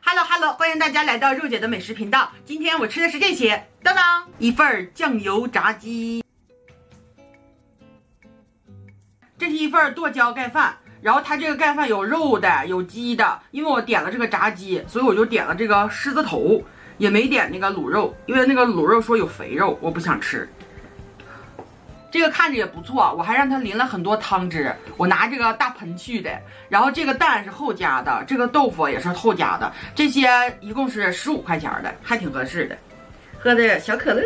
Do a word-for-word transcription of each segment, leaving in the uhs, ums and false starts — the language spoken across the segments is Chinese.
Hello Hello， 欢迎大家来到肉姐的美食频道。今天我吃的是这些，当当，一份酱油炸鸡，这是一份剁椒盖饭。然后它这个盖饭有肉的，有鸡的。因为我点了这个炸鸡，所以我就点了这个狮子头，也没点那个卤肉，因为那个卤肉说有肥肉，我不想吃。这个看着也不错，我还让它淋了很多汤汁。我拿这个大盆去的，然后这个蛋是后加的，这个豆腐也是后加的，这些一共是十五块钱的，还挺合适的。喝的小可乐。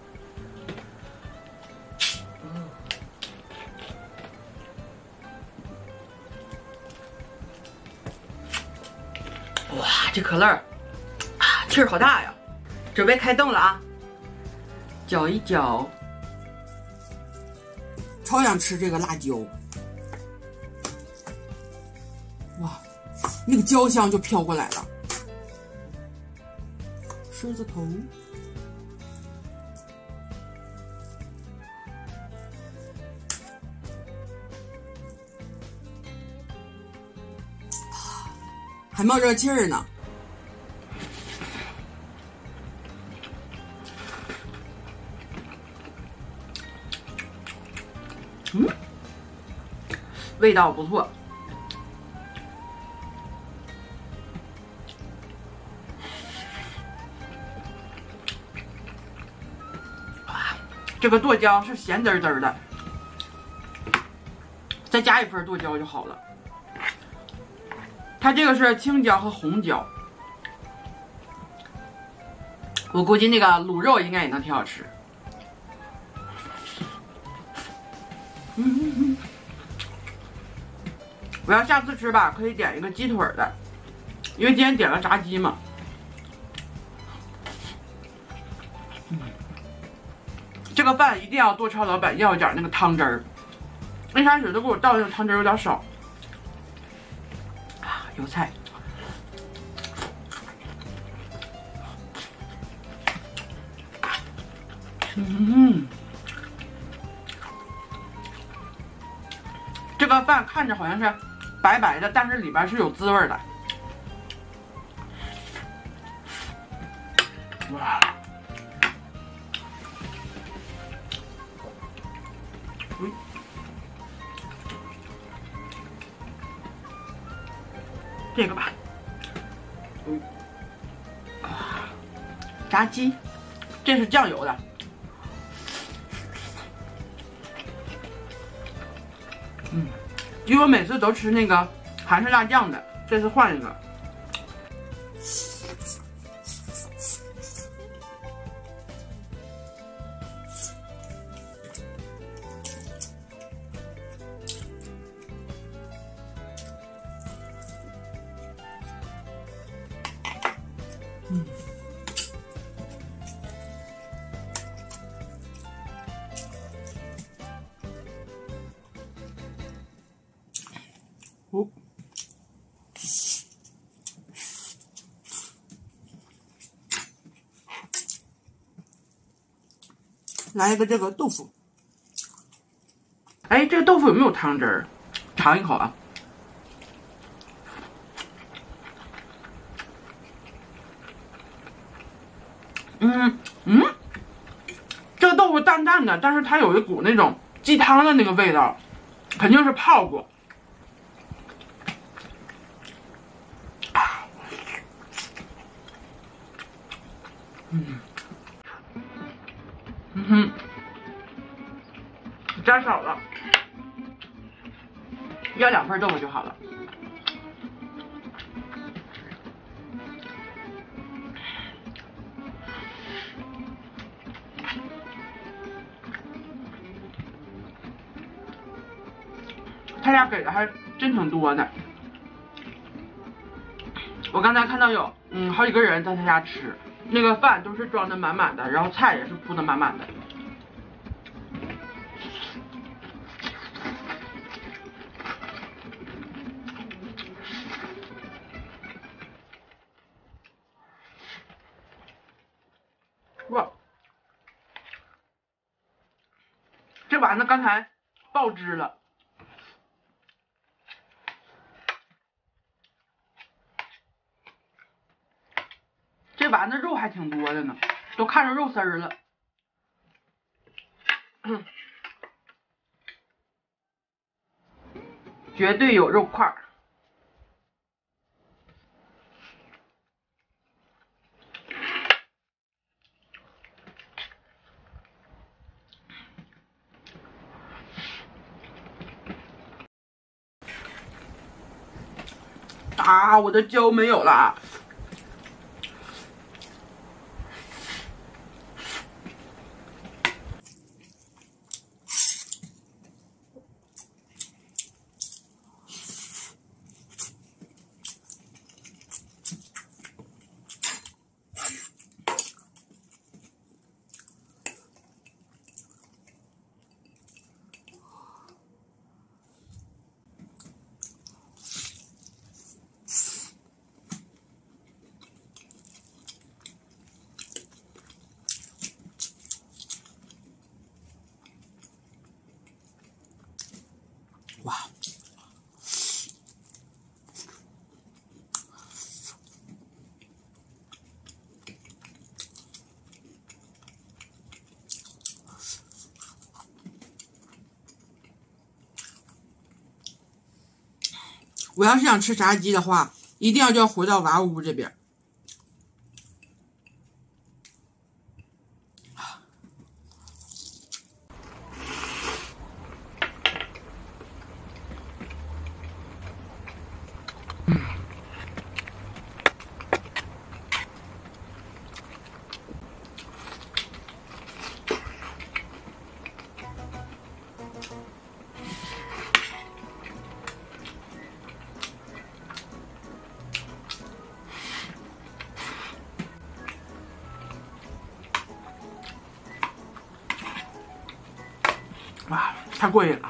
哇，这可乐啊，气儿好大呀！准备开动了啊，搅一搅。超想吃这个辣椒，哇，那个焦香就飘过来了。狮子头，还冒热气儿呢。嗯，味道不错。哇，这个剁椒是咸滋滋的，再加一份剁椒就好了。它这个是青椒和红椒，我估计那个卤肉应该也能挺好吃。嗯嗯嗯，我要下次吃吧，可以点一个鸡腿的，因为今天点了炸鸡嘛。嗯，这个饭一定要多超老板要一点那个汤汁儿，一开始都给我倒那个汤汁儿有点少。啊，油菜。嗯。这个饭看着好像是白白的，但是里边是有滋味的。哇！嗯，这个吧。嗯，啊，炸鸡，这是酱油的。嗯，因为我每次都吃那个韩式辣酱的，这次换一个。嗯。哦，来一个这个豆腐。哎，这个豆腐有没有汤汁儿？尝一口啊。嗯嗯，这个豆腐淡淡的，但是它有一股那种鸡汤的那个味道，肯定是泡过。嗯，嗯哼，加少了，要两份豆腐就好了。他俩给的还真挺多的，我刚才看到有嗯好几个人在他家吃。那个饭都是装的满满的，然后菜也是铺的满满的。哇，这丸子刚才爆汁了。 这丸子肉还挺多的呢，都看着肉丝儿了。嗯，绝对有肉块儿。啊，我的胶没有了。哇！我要是想吃炸鸡的话，一定要就要回到娃屋这边。哇，太过瘾了！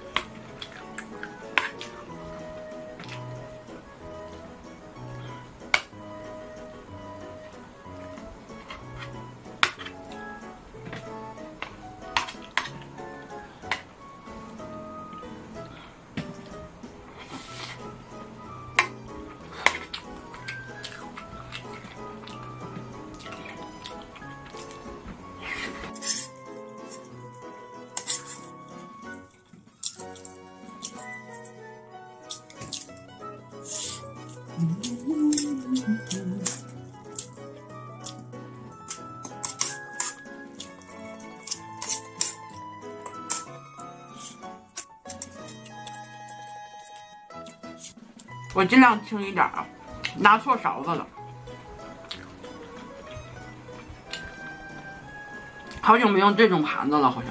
我尽量轻一点啊，拿错勺子了。好久没用这种盘子了，好像。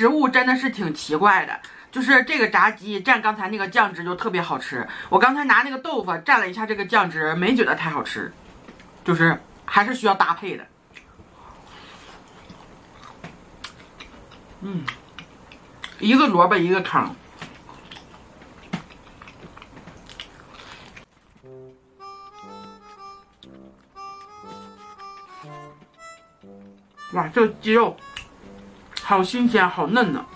食物真的是挺奇怪的，就是这个炸鸡蘸刚才那个酱汁就特别好吃。我刚才拿那个豆腐蘸了一下这个酱汁，没觉得太好吃，就是还是需要搭配的。嗯，一个萝卜一个糠。哇，这个鸡肉好新鲜，好嫩呢。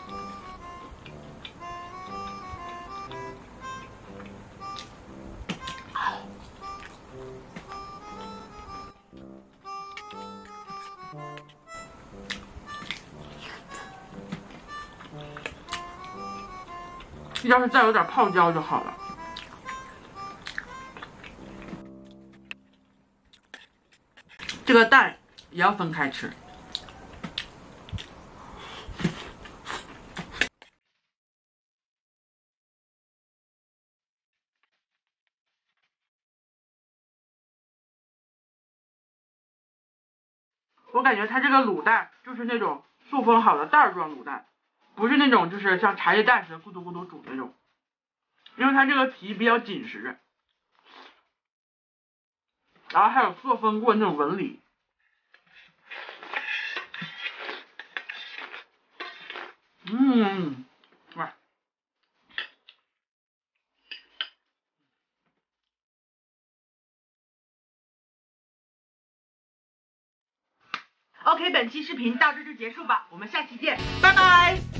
要是再有点泡椒就好了。这个蛋也要分开吃。我感觉它这个卤蛋就是那种塑封好的袋装卤蛋，不是那种就是像茶叶蛋似的咕嘟咕嘟煮那种，因为它这个皮比较紧实，然后还有塑封过那种纹理。嗯，哇。OK， 本期视频到这就结束吧，我们下期见，拜拜。